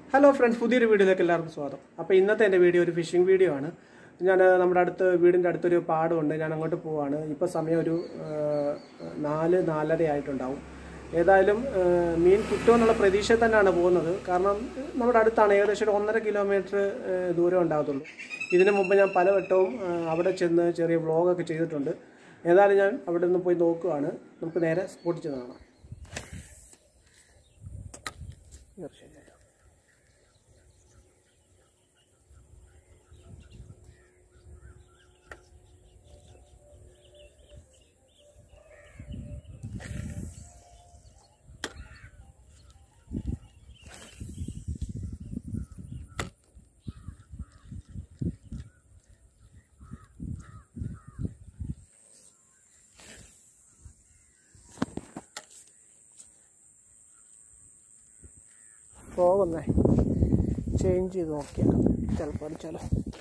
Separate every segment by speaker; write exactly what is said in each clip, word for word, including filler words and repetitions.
Speaker 1: Hello friends, പുതിയൊരു വീഡിയോയിലേക്ക് എല്ലാവർക്കും സ്വാഗതം. അപ്പോൾ ഇന്നത്തെ എൻ്റെ വീഡിയോ ഒരു ഫിഷിംഗ് വീഡിയോ ആണ്. ഞാൻ നമ്മുടെ അടുത്ത് വീടിൻ്റെ അടുത്തൊരു പാടമുണ്ട്. ഞാൻ അങ്ങോട്ട് പോവാണ്. ഇപ്പോൾ സമയം ഒരു നാല് നാലര ആയിട്ടുണ്ടാവും. ഏതായാലും മീൻ കിട്ടുമെന്നുള്ള പ്രതീക്ഷയിൽ തന്നെയാണ് പോകുന്നത്. കാരണം നമ്മുടെ അടുത്താണ്, ഏകദേശം ഒരു ഒന്നര കിലോമീറ്റർ ദൂരം ഉണ്ടാകത്തുള്ളൂ. ഇതിനു മുമ്പ് ഞാൻ പലവട്ടവും അവിടെ ചെന്ന് ചെറിയ വ്ളോഗൊക്കെ ചെയ്തിട്ടുണ്ട്. ഏതായാലും ഞാൻ അവിടെ നിന്ന് പോയി നോക്കുകയാണ്. നമുക്ക് നേരെ സ്പോട്ടിൽ ചെന്ന് കാണാം. പോകുന്നേ ചേഞ്ച് ചെയ്ത് നോക്കിയാൽ ചിലപ്പോൾ അടിച്ചാലോ.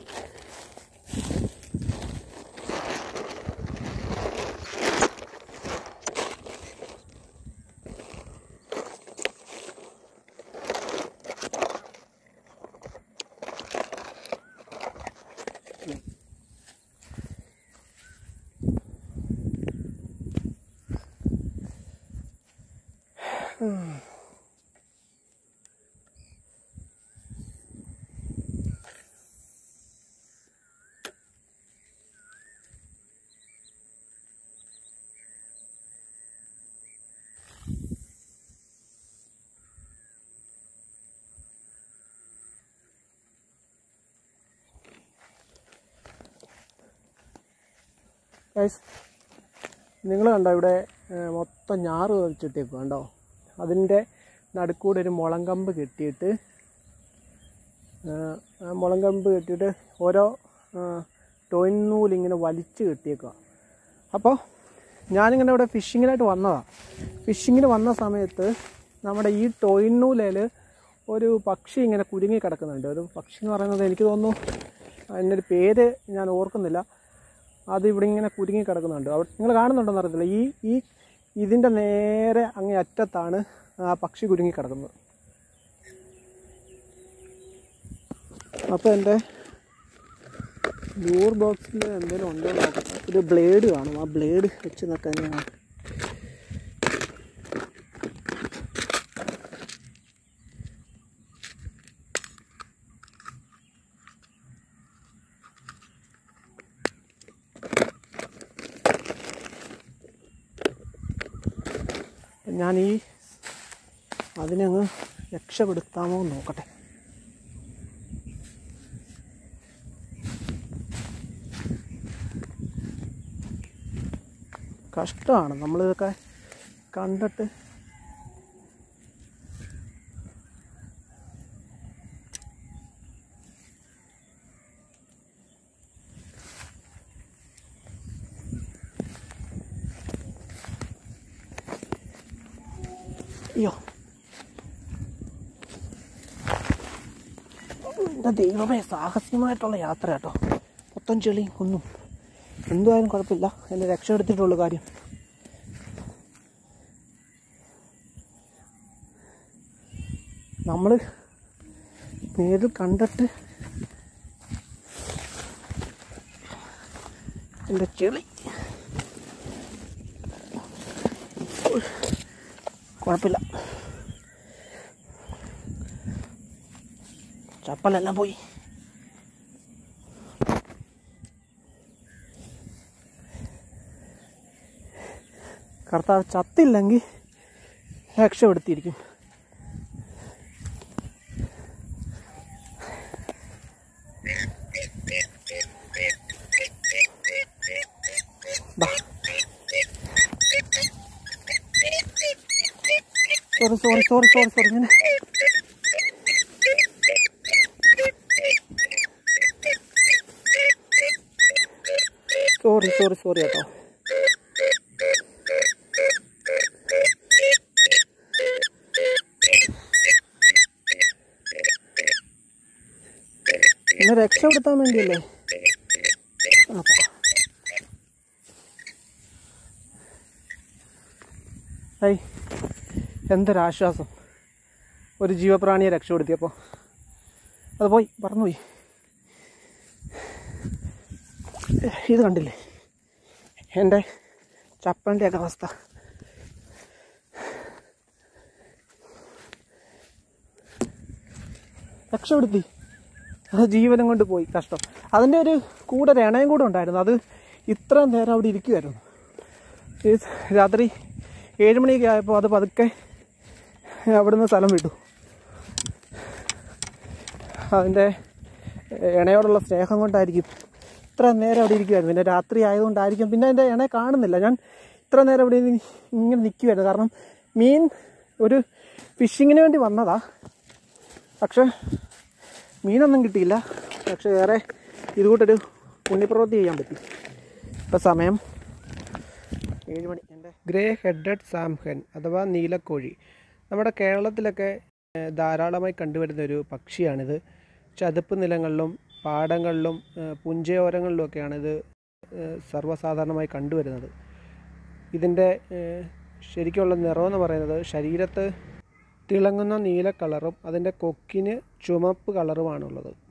Speaker 1: ഗൈസ്, നിങ്ങൾ കണ്ടോ, ഇവിടെ മൊത്തം ഞാറ് വെച്ചിട്ടേക്കും കണ്ടോ. അതിൻ്റെ നടുക്കൂടെ ഒരു മുളങ്കമ്പ് കെട്ടിയിട്ട് മുളങ്കമ്പ് കെട്ടിയിട്ട് ഓരോ ടോയിന്നൂലിങ്ങനെ വലിച്ച് കെട്ടിയേക്കുക. അപ്പോൾ ഞാനിങ്ങനെ ഇവിടെ ഫിഷിങ്ങിനായിട്ട് വന്നതാണ്. ഫിഷിങ്ങിന് വന്ന സമയത്ത് നമ്മുടെ ഈ ടോയിന്നൂലയിൽ ഒരു പക്ഷി ഇങ്ങനെ കുരുങ്ങി കിടക്കുന്നുണ്ട്. ഒരു പക്ഷി എന്ന് പറയുന്നത് എനിക്ക് തോന്നുന്നു, അതിൻ്റെ ഒരു പേര് ഞാൻ ഓർക്കുന്നില്ല. അത് ഇവിടെ ഇങ്ങനെ കുരുങ്ങി കിടക്കുന്നുണ്ട്. അവിടെ നിങ്ങൾ കാണുന്നുണ്ടോയെന്ന് അറിയത്തില്ല. ഈ ഈ ഇതിൻ്റെ നേരെ അങ്ങേ അറ്റത്താണ് ആ പക്ഷി കുരുങ്ങി കിടക്കുന്നത്. അപ്പോൾ എൻ്റെ ലൂർ ബോക്സിൽ എന്തെങ്കിലും ഉണ്ടോ എന്ന് നോക്കട്ടെ. ഒരു ബ്ലേഡ് കാണും. ആ ബ്ലേഡ് വെച്ച് നോക്കാൻ ഞാൻ ഞാൻ ഈ അതിനങ്ങ് രക്ഷപ്പെടുത്താമോ എന്ന് നോക്കട്ടെ. കഷ്ടമാണ് നമ്മളിതൊക്കെ കണ്ടിട്ട്. അയ്യോ, എൻ്റെ ദൈവമേ, സാഹസികമായിട്ടുള്ള യാത്ര കേട്ടോ. മൊത്തം ചെളിയും കുന്നും. എന്തുമായാലും കുഴപ്പമില്ല, എന്നെ രക്ഷപ്പെടുത്തിയിട്ടുള്ള കാര്യം. നമ്മൾ നേരിൽ കണ്ടിട്ട് എൻ്റെ ചെളി കുഴപ്പമില്ല, ചപ്പലെല്ലാം പോയി. കർത്താവ് ചത്തില്ലെങ്കിൽ രക്ഷപ്പെടുത്തിയിരിക്കും. Sorry sorry sorry sorry sorry ഞാൻ സോറി സോറി സോറി കേട്ടോ. എന്നെ രക്ഷപ്പെടുത്താൻ വേണ്ടിയല്ലേ. ഐ എന്തൊരാശ്വാസം. ഒരു ജീവപ്രാണിയെ രക്ഷപ്പെടുത്തിയപ്പോൾ അത് പോയി പറന്നുപോയി. ഇത് കണ്ടില്ലേ എൻ്റെ ചപ്പലിൻ്റെയൊക്കെ അവസ്ഥ. രക്ഷപ്പെടുത്തി, അത് ജീവനം കൊണ്ട് പോയി. കഷ്ടം. അതിൻ്റെ ഒരു കൂടെ ഒരു ഇണയും കൂടെ ഉണ്ടായിരുന്നു. അത് ഇത്ര നേരം അവിടെ ഇരിക്കുമായിരുന്നു. ഈ രാത്രി ഏഴ് മണിയൊക്കെ ആയപ്പോൾ അത് പതുക്കെ അവിടുന്ന് സ്ഥലം വിട്ടു. അതിൻ്റെ ഇണയോടുള്ള സ്നേഹം കൊണ്ടായിരിക്കും ഇത്ര നേരം അവിടെ ഇരിക്കുമായിരുന്നു. പിന്നെ രാത്രി ആയതുകൊണ്ടായിരിക്കും. പിന്നെ എൻ്റെ ഇണയെ കാണുന്നില്ല. ഞാൻ ഇത്ര നേരം അവിടെ ഇങ്ങനെ നിൽക്കുമായിരുന്നു. കാരണം മീൻ ഒരു ഫിഷിങ്ങിന് വേണ്ടി വന്നതാ, പക്ഷെ മീനൊന്നും കിട്ടിയില്ല. പക്ഷെ വേറെ ഇതുകൂട്ടൊരു പുണ്യപ്രവൃത്തി ചെയ്യാൻ പറ്റി. ഇപ്പം സമയം ഏഴ് മണി. എൻ്റെ ഗ്രേ ഹെഡഡ് സാംഹൻ അഥവാ നീലക്കോഴി നമ്മുടെ കേരളത്തിലൊക്കെ ധാരാളമായി കണ്ടുവരുന്ന ഒരു പക്ഷിയാണിത്. ചതുപ്പ് നിലങ്ങളിലും പാടങ്ങളിലും പുഞ്ചയോരങ്ങളിലുമൊക്കെയാണ് ഇത് സർവ്വസാധാരണമായി കണ്ടുവരുന്നത്. ഇതിൻ്റെ ശരിക്കുള്ള നിറമെന്ന് പറയുന്നത് ശരീരത്ത് തിളങ്ങുന്ന നീല കളറും അതിൻ്റെ കൊക്കിന് ചുമപ്പ് കളറുമാണുള്ളത്.